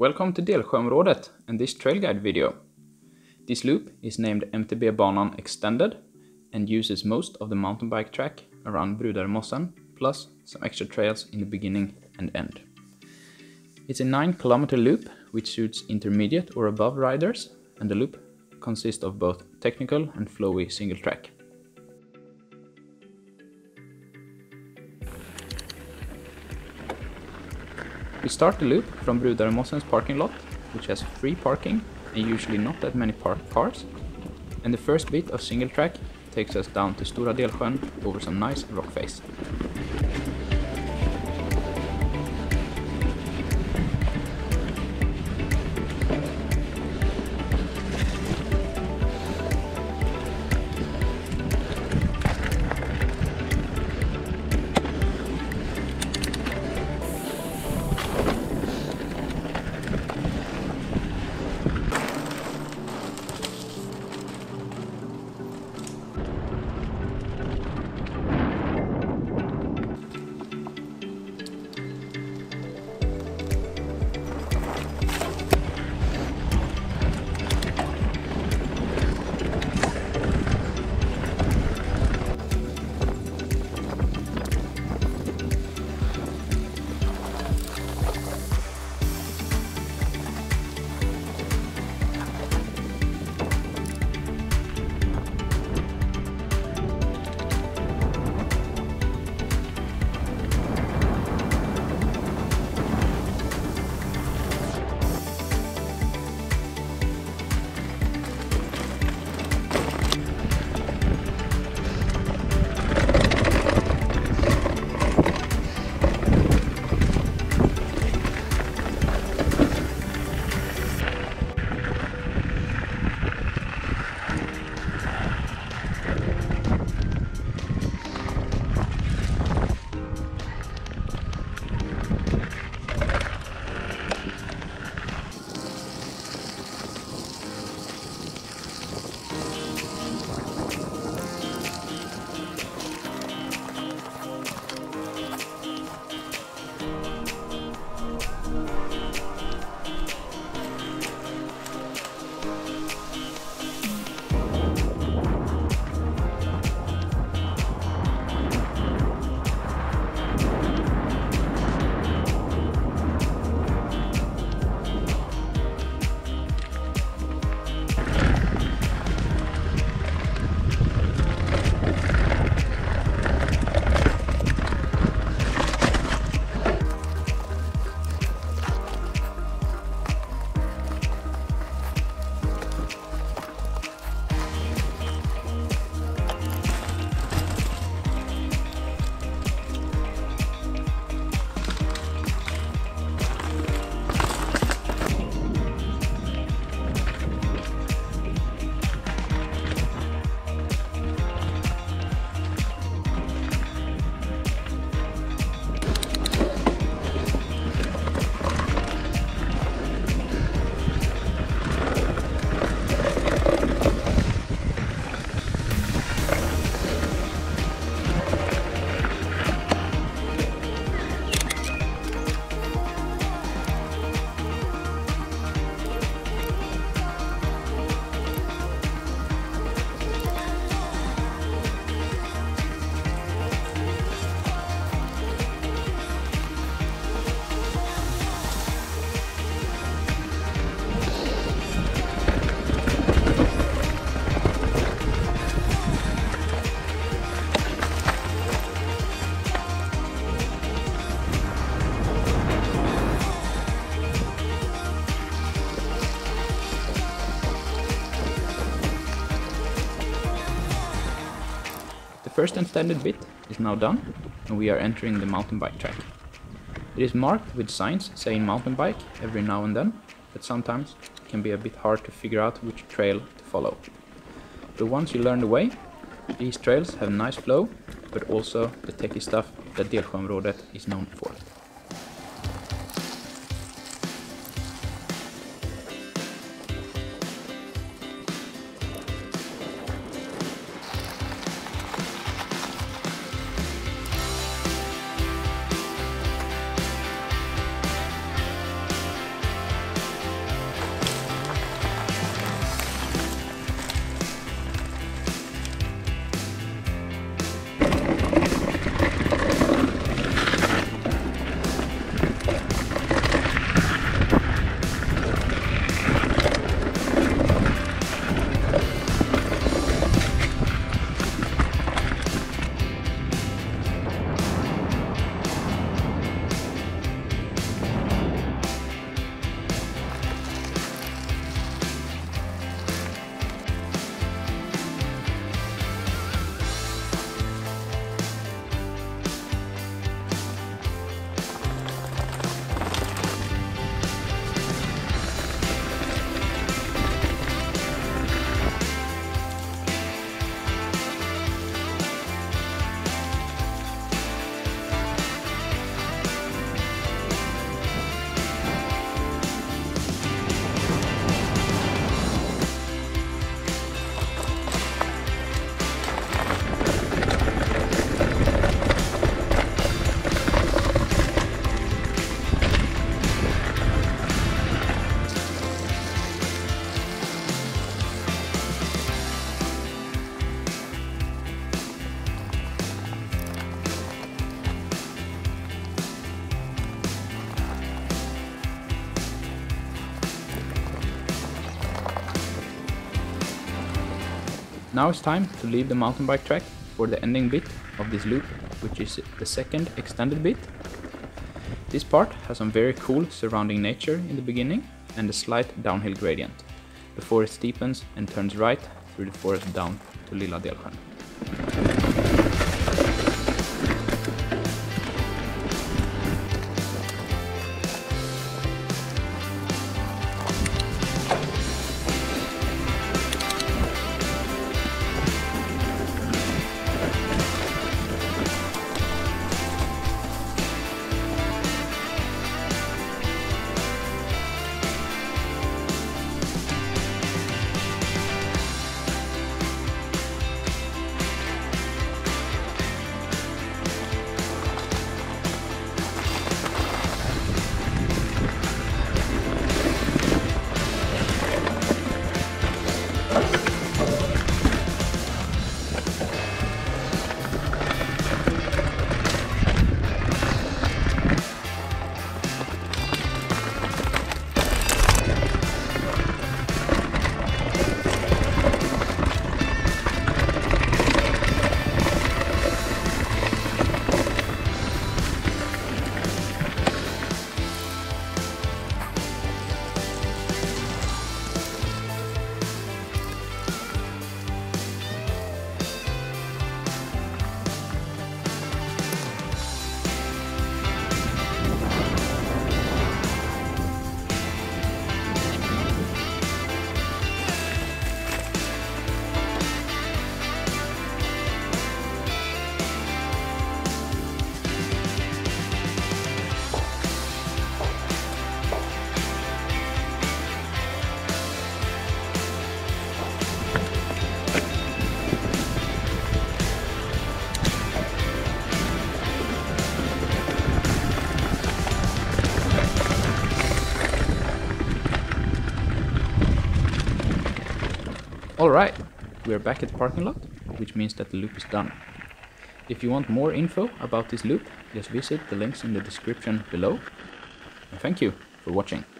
Welcome to Delsjöområdet and this trail guide video. This loop is named MTB-banan Extended and uses most of the mountain bike track around Brudaremossen plus some extra trails in the beginning and end. It's a 9-kilometer loop which suits intermediate or above riders, and the loop consists of both technical and flowy single track. We start the loop from Brudaremossen's parking lot, which has free parking and usually not that many parked cars, and the first bit of single track takes us down to Stora Delsjön over some nice rock face. The first extended bit is now done, and we are entering the mountain bike track. It is marked with signs saying mountain bike every now and then, but sometimes it can be a bit hard to figure out which trail to follow. But once you learn the way, these trails have nice flow, but also the techie stuff that Delsjöområdet is known for. Now it's time to leave the mountain bike track for the ending bit of this loop, which is the second extended bit. This part has some very cool surrounding nature in the beginning and a slight downhill gradient, before it steepens and turns right through the forest down to Lilla Delsjön. Alright, we are back at the parking lot, which means that the loop is done. If you want more info about this loop, just visit the links in the description below. And thank you for watching.